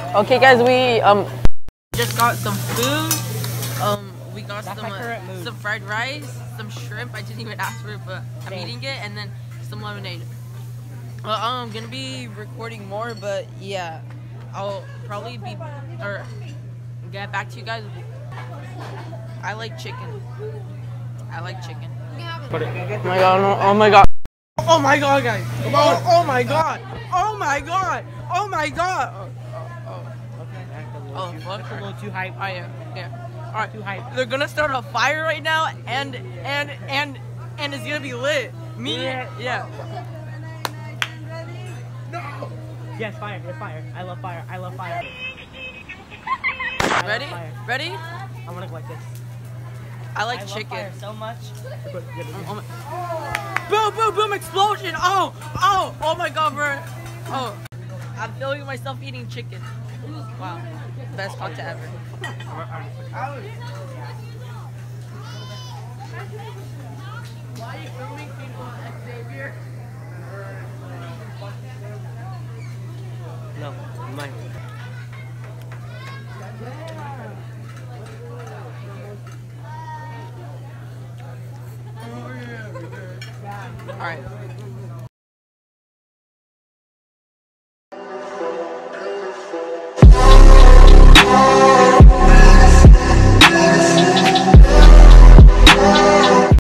Okay, guys, we just got some food. We got some fried rice, some shrimp. I didn't even ask for it, but I'm eating it, and then some lemonade. I'm gonna be recording more, but yeah, I'll probably get back to you guys. I like chicken. I like chicken. Oh my god! Oh my god! Oh my god, guys! Oh my god! Oh my god! Oh my god! Oh, fuck. That's a little too hype. Oh yeah. All right. Too hype. They're gonna start a fire right now, and it's gonna be lit. Yeah. No. Yes, fire. Yes, fire. I love fire. I love fire. Ready? Ready? I'm gonna go like this. I like love chicken. fire so much. Boom! Boom! Boom! Explosion! Oh my god, bro! Oh, I'm feeling myself eating chicken. Wow, best content ever. Why are you filming people at Xavier? No, mine. All right.